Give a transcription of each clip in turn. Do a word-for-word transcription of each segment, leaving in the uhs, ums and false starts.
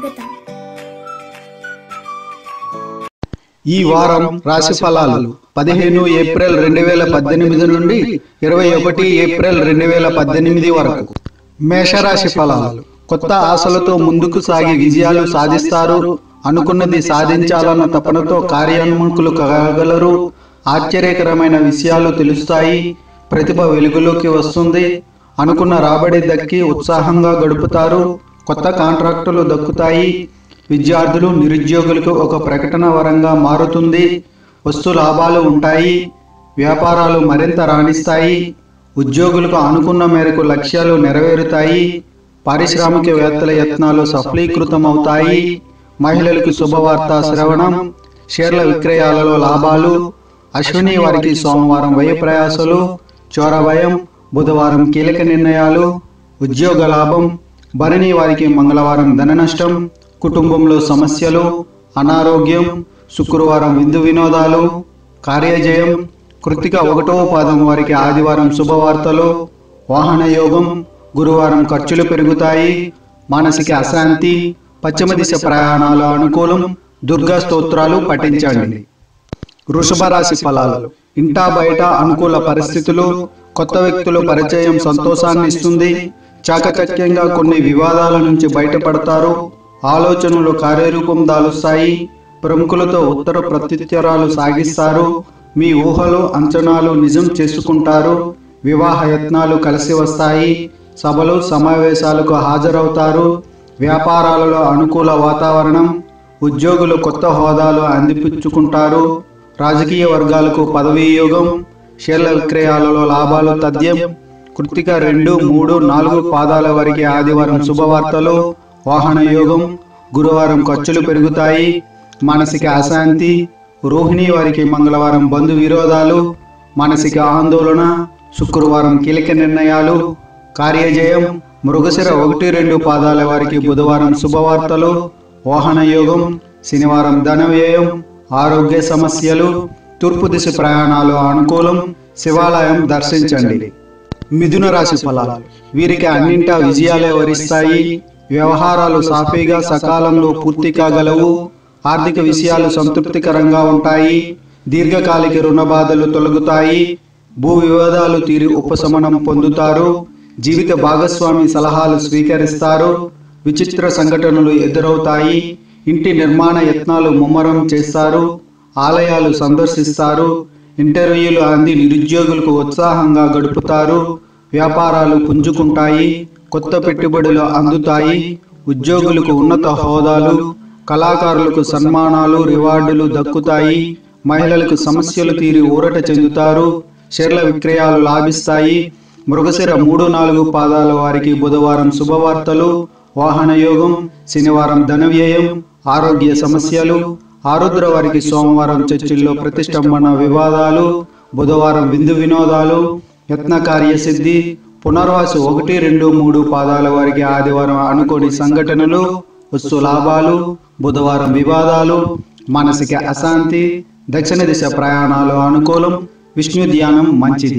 స్వాగతం. ఈ వారం రాశి ఫలాలు పదిహేను ఏప్రిల్ రెండు వేల పద్దెనిమిది నుండి ఇరవై ఒకటి ఏప్రిల్ రెండు వేల పద్దెనిమిది వరకు. మేషరాశి ఫలాలు. కొత్త ఆశలతో ముందుకు సాగి విజయాలు సాధిస్తారు. అనుకున్నది సాధించాలన్న తపనతో కార్యోన్ముఖులు కాగలరు. ఆశ్చర్యకరమైన విషయాలు తెలుస్తాయి. ప్రతిభ వెలుగులోకి వస్తుంది. అనుకున్న రాబడి దక్కి ఉత్సాహంగా గడుపుతారు. కొత్త కాంట్రాక్టులు దక్కుతాయి. విద్యార్థులు నిరుద్యోగులకు ఒక ప్రకటన వరంగా మారుతుంది. వస్తు లాభాలు ఉంటాయి. వ్యాపారాలు మరింత రాణిస్తాయి. ఉద్యోగులకు అనుకున్న మేరకు లక్ష్యాలు నెరవేరుతాయి. పారిశ్రామికవేత్తల యత్నాలు సఫలీకృతమవుతాయి. మహిళలకు శుభవార్త శ్రవణం. షేర్ల విక్రయాలలో లాభాలు. అశ్విని వారికి సోమవారం వ్యయ ప్రయాసలు. చోరభయం. బుధవారం కీలక నిర్ణయాలు. ఉద్యోగ లాభం. భరణి వారికి మంగళవారం ధన నష్టం. కుటుంబంలో సమస్యలు. అనారోగ్యం. శుక్రవారం విందు వినోదాలు. కార్యజయం. కృత్తిక ఒకటవ పాదం వారికి ఆదివారం శుభవార్తలు. వాహన యోగం. గురువారం ఖర్చులు పెరుగుతాయి. మానసిక అశాంతి. పశ్చిమ దిశ ప్రయాణాలు అనుకూలం. దుర్గా స్తోత్రాలు పఠించండి. వృషభ రాశి ఫలాలు. ఇంటా బయట అనుకూల పరిస్థితులు. కొత్త వ్యక్తుల పరిచయం సంతోషాన్ని ఇస్తుంది. చాకచక్యంగా కొన్ని వివాదాల నుంచి బయటపడతారు. ఆలోచనలు కార్యరూపం దాలుస్తాయి. ప్రముఖులతో ఉత్తర ప్రత్యుత్తరాలు సాగిస్తారు. మీ ఊహలు అంచనాలు నిజం చేసుకుంటారు. వివాహ యత్నాలు కలిసి వస్తాయి. సభలు సమావేశాలకు హాజరవుతారు. వ్యాపారాలలో అనుకూల వాతావరణం. ఉద్యోగులు కొత్త హోదాలు అందిపుచ్చుకుంటారు. రాజకీయ వర్గాలకు పదవీ యోగం. షేర్ల విక్రయాలలో లాభాలు తథ్యం. కృత్తిక రెండు మూడు నాలుగు పాదాల వరకు ఆదివారం శుభవార్తలు. వాహన యోగం. గురువారం ఖర్చులు పెరుగుతాయి. మానసిక అశాంతి. రోహిణి వారికి మంగళవారం బంధు విరోధాలు. మానసిక ఆందోళన. శుక్రవారం కీలక నిర్ణయాలు. కార్యజయం. మృగశిర ఒకటి రెండు పాదాల వారికి బుధవారం శుభవార్తలు. వాహన యోగం. శనివారం ధన వ్యయం. ఆరోగ్య సమస్యలు. తూర్పు దిశ ప్రయాణాలు అనుకూలం. శివాలయం దర్శించండి. మిథున రాశి ఫలాలు. వీరికి అన్నింటా విజయాలే వరిస్తాయి. వ్యవహారాలు సాఫీగా సకాలంలో పూర్తి కాగలవు. ఆర్థిక విషయాలు సంతృప్తికరంగా ఉంటాయి. దీర్ఘకాలిక రుణ బాధలు తొలగుతాయి. భూ వివాదాలు తీరి ఉపశమనం పొందుతారు. జీవిత భాగస్వామి సలహాలు స్వీకరిస్తారు. విచిత్ర సంఘటనలు ఎదురవుతాయి. ఇంటి నిర్మాణ యత్నాలు ముమ్మరం చేస్తారు. ఆలయాలు సందర్శిస్తారు. ఇంటర్వ్యూలు అంది నిరుద్యోగులకు ఉత్సాహంగా గడుపుతారు. వ్యాపారాలు పుంజుకుంటాయి. కొత్త పెట్టుబడులు అందుతాయి. ఉద్యోగులకు ఉన్నత హోదాలు. కళాకారులకు సన్మానాలు రివార్డులు దక్కుతాయి. మహిళలకు సమస్యలు తీరి ఊరట చెందుతారు. షేర్ల విక్రయాలు లాభిస్తాయి. మృగశిర మూడు నాలుగు పాదాల వారికి బుధవారం శుభవార్తలు. వాహన యోగం. శనివారం ధన వ్యయం. ఆరోగ్య సమస్యలు. ఆరుద్ర వారికి సోమవారం చర్చిల్లో ప్రతిష్టంభన వివాదాలు. బుధవారం విందు వినోదాలు. యత్న కార్యసిద్ధి. పునర్వాసు ఒకటి రెండు మూడు పాదాల వారికి ఆదివారం అనుకోని సంఘటనలు. వస్తు లాభాలు. బుధవారం వివాదాలు. మానసిక అశాంతి. దక్షిణ దిశ ప్రయాణాలు అనుకూలం. విష్ణు ధ్యానం మంచిది.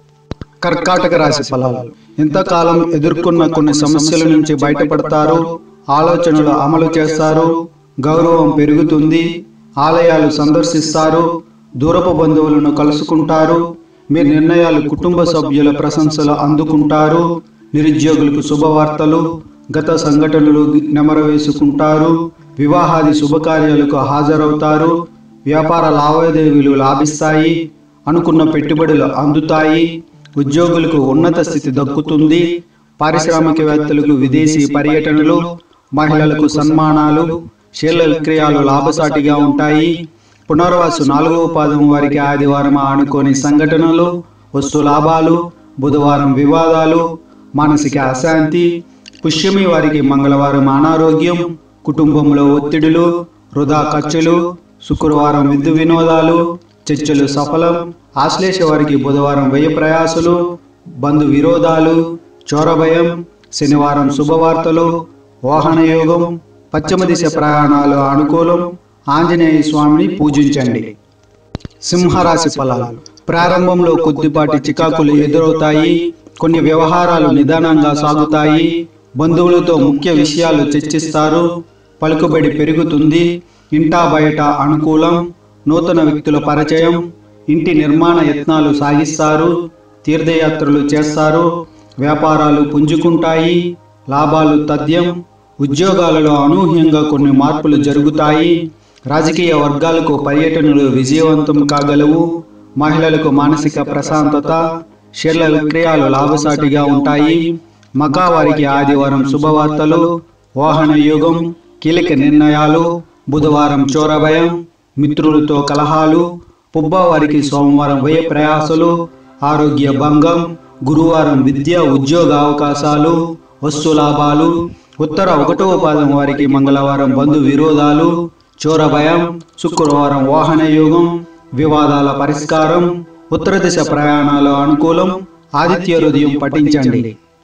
కర్కాటక రాశి ఫలాలు. ఇంతకాలం ఎదుర్కొన్న కొన్ని సమస్యల నుంచి బయటపడతారు. ఆలోచనలు అమలు చేస్తారు. గౌరవం పెరుగుతుంది. ఆలయాలు సందర్శిస్తారు. దూరపు బంధువులను కలుసుకుంటారు. మీ నిర్ణయాలు కుటుంబ సభ్యుల ప్రశంసలు అందుకుంటారు. నిరుద్యోగులకు శుభవార్తలు. గత సంఘటనలు నెమరవేసుకుంటారు. వివాహాది శుభకార్యాలకు హాజరవుతారు. వ్యాపార లావాదేవీలు లాభిస్తాయి. అనుకున్న పెట్టుబడులు అందుతాయి. ఉద్యోగులకు ఉన్నత స్థితి దక్కుతుంది. పారిశ్రామికవేత్తలకు విదేశీ పర్యటనలు. మహిళలకు సన్మానాలు. షేర్ల విక్రయాలు లాభసాటిగా ఉంటాయి. పునర్వాసు నాలుగవ పాదం వారికి ఆదివారం ఆనుకోని సంఘటనలు. వస్తు లాభాలు. బుధవారం వివాదాలు. మానసిక అశాంతి. పుష్యమి వారికి మంగళవారం అనారోగ్యం. కుటుంబంలో ఒత్తిడులు. వృధా ఖర్చులు. శుక్రవారం విందు వినోదాలు. చర్చలు సఫలం. ఆశ్లేష వారికి బుధవారం వ్యయ ప్రయాసలు. బంధు విరోధాలు. చోరభయం. శనివారం శుభవార్తలు. వాహన యోగం. పశ్చిమ దిశ ప్రయాణాలు అనుకూలం. ఆంజనేయ స్వామిని పూజించండి. సింహరాశి ఫలాలు. ప్రారంభంలో కొద్దిపాటి చికాకులు ఎదురవుతాయి. కొన్ని వ్యవహారాలు నిదానంగా సాగుతాయి. బంధువులతో ముఖ్య విషయాలు చర్చిస్తారు. పలుకుబడి పెరుగుతుంది. ఇంటా బయట అనుకూలం. నూతన వ్యక్తుల పరిచయం. ఇంటి నిర్మాణ యత్నాలు సాగిస్తారు. తీర్థయాత్రలు చేస్తారు. వ్యాపారాలు పుంజుకుంటాయి. లాభాలు తథ్యం. ఉద్యోగాలలో అనూహ్యంగా కొన్ని మార్పులు జరుగుతాయి. రాజకీయ వర్గాలకు పర్యటనలు విజయవంతం కాగలవు. మహిళలకు మానసిక ప్రశాంతత. షేర్ల విక్రయాలు లాభసాటిగా ఉంటాయి. మకా వారికి ఆదివారం శుభవార్తలు. వాహన యోగం. కీలక నిర్ణయాలు. బుధవారం చోరభయం. మిత్రులతో కలహాలు. పుబ్బ వారికి సోమవారం వ్యయ ప్రయాసలు. ఆరోగ్య భంగం. గురువారం విద్య ఉద్యోగ అవకాశాలు. వస్తు లాభాలు. ఉత్తర ఒకటవ పాదం వారికి మంగళవారం బంధు విరోధాలు. చోరభయం. శుక్రవారం వాహన యోగం. వివాదాల పరిష్కారం. ఉత్తర దిశ ప్రయాణాలు అనుకూలం. ఆదిత్య హృదయం పఠించండి.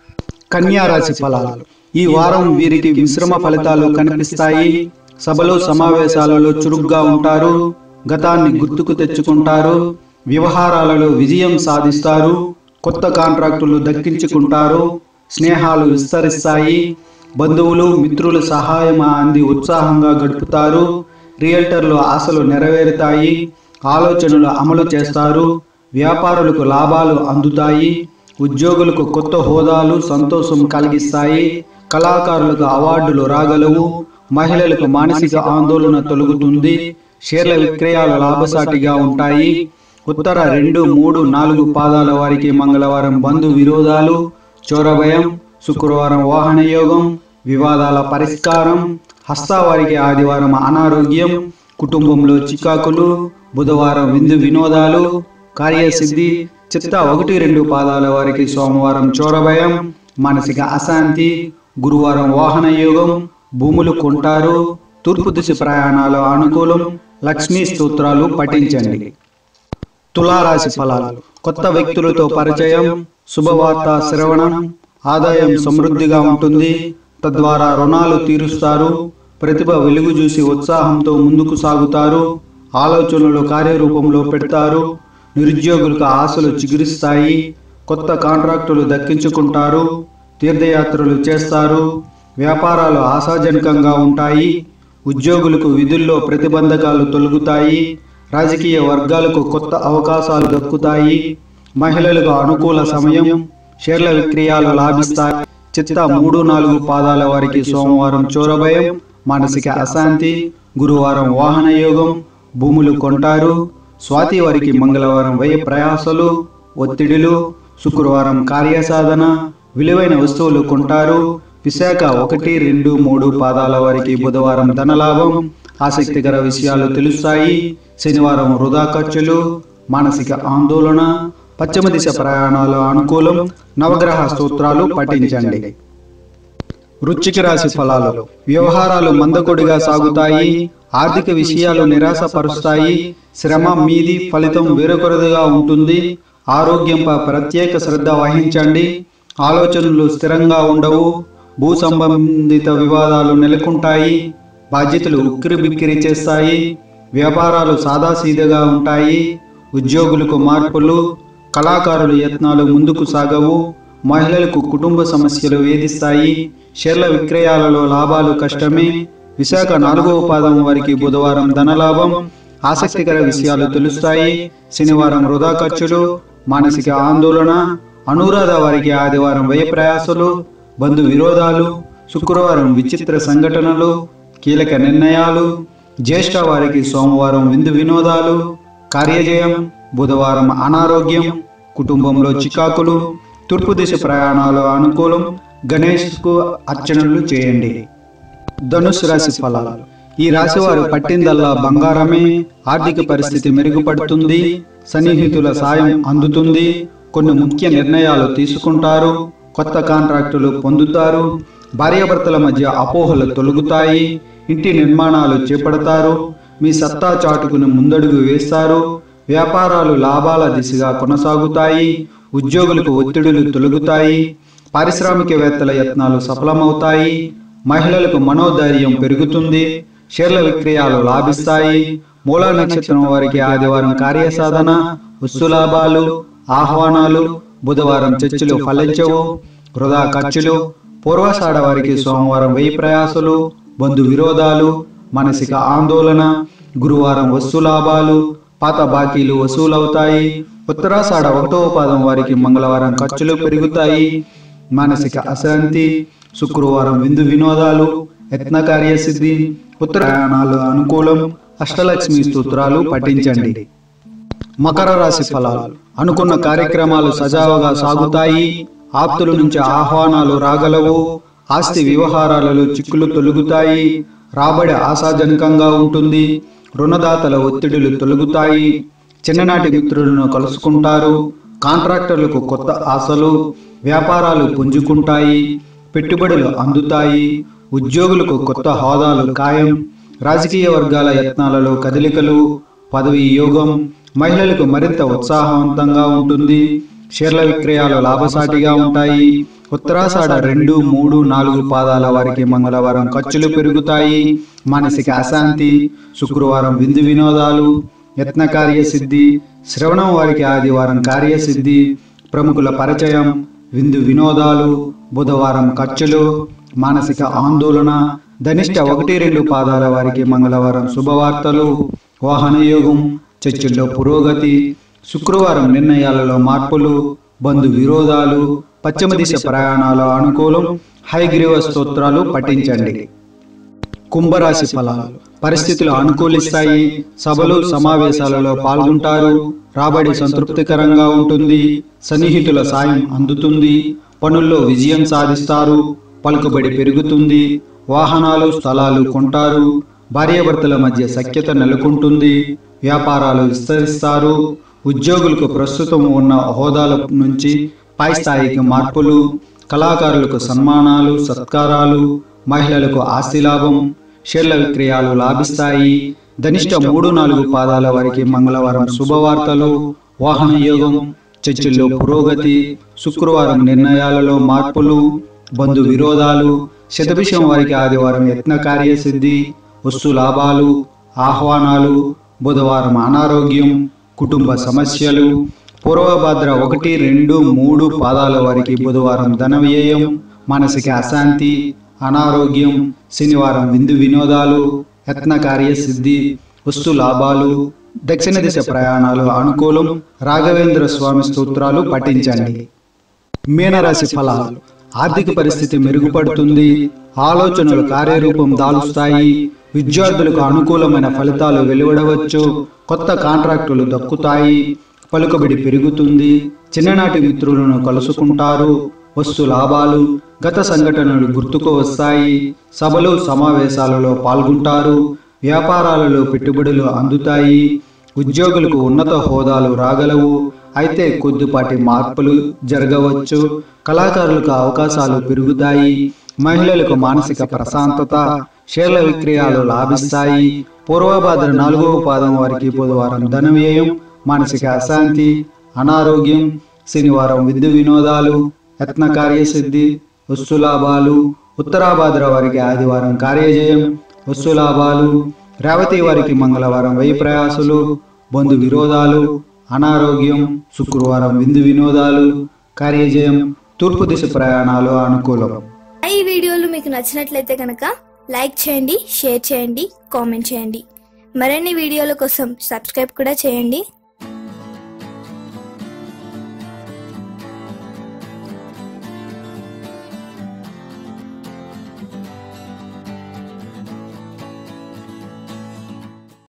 కన్యా రాశి ఫలాలు. ఈ వారం వీరికి మిశ్రమ ఫలితాలు కనిపిస్తాయి. సభలు సమావేశాలలో చురుగ్గా ఉంటారు. గతాన్ని గుర్తుకు తెచ్చుకుంటారు. వ్యవహారాలలో విజయం సాధిస్తారు. కొత్త కాంట్రాక్టులు దక్కించుకుంటారు. స్నేహాలు విస్తరిస్తాయి. బంధువులు మిత్రులు సహాయం అంది ఉత్సాహంగా గడుపుతారు. రియల్టర్లు ఆశలు నెరవేరుతాయి. ఆలోచనలు అమలు చేస్తారు. వ్యాపారులకు లాభాలు అందుతాయి. ఉద్యోగులకు కొత్త హోదాలు సంతోషం కలిగిస్తాయి. కళాకారులకు అవార్డులు రాగలవు. మహిళలకు మానసిక ఆందోళన తొలగుతుంది. షేర్ల విక్రయాలు లాభసాటిగా ఉంటాయి. ఉత్తర రెండు మూడు నాలుగు పాదాల వారికి మంగళవారం బంధు విరోధాలు. చోరభయం. శుక్రవారం వాహన యోగం. వివాదాల పరిష్కారం. హస్త వారికి ఆదివారం అనారోగ్యం. కుటుంబంలో చికాకులు. బుధవారం విందు వినోదాలు. కార్యసిద్ధి. చిత్త ఒకటి రెండు పాదాల వారికి సోమవారం చోరభయం. మానసిక అశాంతి. గురువారం వాహన యోగం. భూములు కొంటారు. తూర్పు దిశ ప్రయాణాలు అనుకూలం. లక్ష్మీ స్తోత్రాలు పఠించండి. తులారాశి ఫలాలు. కొత్త వ్యక్తులతో పరిచయం. శుభవార్త శ్రవణం. ఆదాయం సమృద్ధిగా ఉంటుంది. తద్వారా రుణాలు తీరుస్తారు. ప్రతిభ వెలుగు చూసి ఉత్సాహంతో ముందుకు సాగుతారు. ఆలోచనలు కార్యరూపంలో పెడతారు. నిరుద్యోగులకు ఆశలు చిగురిస్తాయి. కొత్త కాంట్రాక్టులు దక్కించుకుంటారు. తీర్థయాత్రలు చేస్తారు. వ్యాపారాలు ఆశాజనకంగా ఉంటాయి. ఉద్యోగులకు విధుల్లో ప్రతిబంధకాలు తొలగుతాయి. రాజకీయ వర్గాలకు కొత్త అవకాశాలు దక్కుతాయి. మహిళలకు అనుకూల సమయం. షేర్ల విక్రయాలు లాభిస్తాయి. చిత్త మూడు నాలుగు పాదాల వారికి సోమవారం చోరభయం. మానసిక అశాంతి. గురువారం వాహన యోగం. భూములు కొంటారు. స్వాతి వారికి మంగళవారం వ్యయ ప్రయాసలు. ఒత్తిడిలు. శుక్రవారం కార్యసాధన. విలువైన వస్తువులు కొంటారు. విశాఖ ఒకటి రెండు మూడు పాదాల వారికి బుధవారం ధనలాభం. ఆసక్తికర విషయాలు తెలుస్తాయి. శనివారం వృధా ఖర్చులు. మానసిక ఆందోళన. పశ్చిమ దిశ ప్రయాణాలు అనుకూలం. నవగ్రహ స్తోత్రాలు పఠించండి. వృశ్చిక రాశి ఫలాలు. వ్యవహారాలు మందకొడిగా సాగుతాయి. ఆర్థిక విషయాలు నిరాశపరుస్తాయి. శ్రమ మీది, ఫలితం వేరొకరిదిగా ఉంటుంది. ఆరోగ్యంపై ప్రత్యేక శ్రద్ధ వహించండి. ఆలోచనలు స్థిరంగా ఉండవు. భూ సంబంధిత వివాదాలు నెలకొంటాయి. బాధ్యతలు ఉక్కిరి బిక్కిరి చేస్తాయి. వ్యాపారాలు సాదాసీదగా ఉంటాయి. ఉద్యోగులకు మార్పులు. కళాకారుల యత్నాలు ముందుకు సాగవు. మహిళలకు కుటుంబ సమస్యలు వేధిస్తాయి. షేర్ల విక్రయాలలో లాభాలు కష్టమే. విశాఖ నాలుగవ పాదం వారికి బుధవారం ధనలాభం. ఆసక్తికర విషయాలు తెలుస్తాయి. శనివారం వృధా ఖర్చులు. మానసిక ఆందోళన. అనురాధ వారికి ఆదివారం వ్యయ ప్రయాసలు. బంధు విరోధాలు. శుక్రవారం విచిత్ర సంఘటనలు. కీలక నిర్ణయాలు. జ్యేష్ఠ వారికి సోమవారం విందు వినోదాలు. కార్యజయం. బుధవారం అనారోగ్యం. కుటుంబంలో చికాకులు. తూర్పు దిశ ప్రయాణాలు అనుకూలం. గణేష్కు అర్చనలు చేయండి. ధనుసు రాశి ఫలాలు. ఈ రాశి వారు పట్టిందల్లా బంగారమే. ఆర్థిక పరిస్థితి మెరుగుపడుతుంది. సన్నిహితుల సాయం అందుతుంది. కొన్ని ముఖ్య నిర్ణయాలు తీసుకుంటారు. కొత్త కాంట్రాక్టులు పొందుతారు. భార్యాభర్తల మధ్య అపోహలు తొలగుతాయి. ఇంటి నిర్మాణాలు చేపడతారు. మీ సత్తా చాటుకుని ముందడుగు వేస్తారు. వ్యాపారాలు లాభాల దిశగా కొనసాగుతాయి. ఉద్యోగులకు ఒత్తిడులు తొలగుతాయి. పారిశ్రామికవేత్తల యత్నాలు సఫలమవుతాయి. మహిళలకు మనోధైర్యం పెరుగుతుంది. షేర్ల విక్రయాలు లాభిస్తాయి. మూలా నక్షత్రం వారికి ఆదివారం కార్యసాధన. వస్తులాభాలు. ఆహ్వానాలు. బుధవారం చర్చలు ఫలించవు. వృధా ఖర్చులు. పూర్వాషాఢ వారికి సోమవారం వెయ్యి ప్రయాసలు. బంధు విరోధాలు, మానసిక ఆందోళన. గురువారం వస్తు లాభాలు, పాత బాకీలు వసూలవుతాయి. ఉత్తరాషాఢ ఒకటవ పాదం వారికి మంగళవారం ఖర్చులు పెరుగుతాయి, మానసిక అశాంతి. శుక్రవారం విందు వినోదాలు, యత్న కార్యసిద్ధి. ఉత్తరాయణాలు అనుకూలం. అష్టలక్ష్మి స్తోత్రాలు పఠించండి. మకర రాశి ఫలాలు. అనుకున్న కార్యక్రమాలు సజావుగా సాగుతాయి. ఆప్తుల నుంచి ఆహ్వానాలు రాగలవు. ఆస్తి వ్యవహారాలలో చిక్కులు తొలగుతాయి. రాబడి ఆశాజనకంగా ఉంటుంది. రుణదాతల ఒత్తిడులు తొలగుతాయి. చిన్ననాటి మిత్రులను కలుసుకుంటారు. కాంట్రాక్టర్లకు కొత్త ఆశలు. వ్యాపారాలు పుంజుకుంటాయి. పెట్టుబడులు అందుతాయి. ఉద్యోగులకు కొత్త హోదాలు ఖాయం. రాజకీయ వర్గాల యత్నాలలో కదలికలు. పదవీ యోగం. మహిళలకు మరింత ఉత్సాహవంతంగా ఉంటుంది. షేర్ల విక్రయాలు లాభసాటిగా ఉంటాయి. ఉత్తరాషాఢ రెండు మూడు నాలుగు పాదాల వారికి మంగళవారం ఖర్చులు పెరుగుతాయి, మానసిక అశాంతి. శుక్రవారం విందు వినోదాలు, యత్న కార్యసిద్ధి. శ్రవణం వారికి ఆదివారం కార్యసిద్ధి, ప్రముఖుల పరిచయం, విందు వినోదాలు. బుధవారం ఖర్చులు, మానసిక ఆందోళన. ధనిష్ట ఒకటి రెండు పాదాల వారికి మంగళవారం శుభవార్తలు, వాహన యోగం, చర్చల్లో పురోగతి. శుక్రవారం నిర్ణయాలలో మార్పులు, బంధు విరోధాలు. పశ్చిమ దిశ ప్రయాణాల అనుకూలం. హయగ్రీవ స్తోత్రాలు పఠించండి. కుంభరాశి ఫలాలు. పరిస్థితులు అనుకూలిస్తాయి. సభలు సమావేశాలలో పాల్గొంటారు. రాబడి సంతృప్తికరంగా ఉంటుంది. సన్నిహితుల సాయం అందుతుంది. పనుల్లో విజయం సాధిస్తారు. పలుకుబడి పెరుగుతుంది. వాహనాలు స్థలాలు కొంటారు. భార్యాభర్తల మధ్య సఖ్యత నెలకొంటుంది. వ్యాపారాలు విస్తరిస్తారు. ఉద్యోగులకు ప్రస్తుతం ఉన్న హోదాల నుంచి పై స్థాయికి మార్పులు. కళాకారులకు సన్మానాలు సత్కారాలు. మహిళలకు ఆస్తి లాభం. షేర్ల విక్రయాలు లాభిస్తాయి. ధనిష్ట మూడు నాలుగు పాదాల వారికి మంగళవారం శుభవార్తలు, వాహన యోగం, చర్చల్లో పురోగతి. శుక్రవారం నిర్ణయాలలో మార్పులు, బంధు విరోధాలు. శతభిషం వారికి ఆదివారం యత్న కార్యసిద్ధి, వస్తు లాభాలు, ఆహ్వానాలు. బుధవారం అనారోగ్యం, కుటుంబ సమస్యలు. పూర్వభద్ర ఒకటి రెండు మూడు పాదాల వారికి బుధవారం ధన వ్యయం, మానసిక అశాంతి, అనారోగ్యం. శనివారం విందు వినోదాలు, యత్న కార్యసిద్ధి, వస్తు లాభాలు. దక్షిణ దిశ ప్రయాణాలు అనుకూలం. రాఘవేంద్ర స్వామి స్తోత్రాలు పఠించండి. మీనరాశి ఫలాలు. ఆర్థిక పరిస్థితి మెరుగుపడుతుంది. ఆలోచనలు కార్యరూపం దాలుస్తాయి. విద్యార్థులకు అనుకూలమైన ఫలితాలు వెలువడవచ్చు. కొత్త కాంట్రాక్టులు దక్కుతాయి. పలుకుబడి పెరుగుతుంది. చిన్ననాటి మిత్రులను కలుసుకుంటారు. వస్తు లాభాలు. గత సంఘటనలు గుర్తుకు వస్తాయి. సభలు సమావేశాలలో పాల్గొంటారు. వ్యాపారాలలో పెట్టుబడులు అందుతాయి. ఉద్యోగులకు ఉన్నత హోదాలు రాగలవు. అయితే కొద్దిపాటి మార్పులు జరగవచ్చు. కళాకారులకు అవకాశాలు పెరుగుతాయి. మహిళలకు మానసిక ప్రశాంతత. షేర్ల విక్రయాలు లాభిస్తాయి. పూర్వభాద్ర నాలుగవ పాదం వారికి బుధవారం ధన వ్యయం, మానసిక అశాంతి, అనారోగ్యం. శనివారం విందు వినోదాలు, యత్న కార్యసిద్ధి, వస్తు లాభాలు. ఉత్తరాభాద్ర వారికి ఆదివారం కార్యజయం, వస్తు లాభాలు. రేవతి వారికి మంగళవారం వ్యయ ప్రయాసులు, బంధు విరోధాలు, అనారోగ్యం. శుక్రవారం విందు వినోదాలు, కార్యజయం. తూర్పు దిశ ప్రయాణాలు అనుకూలం. ఈ వీడియోలు మీకు నచ్చినట్లయితే కనుక లైక్ చేయండి, షేర్ చేయండి, కామెంట్ చేయండి. మరిన్ని వీడియోల కోసం సబ్స్క్రైబ్ కూడా చేయండి.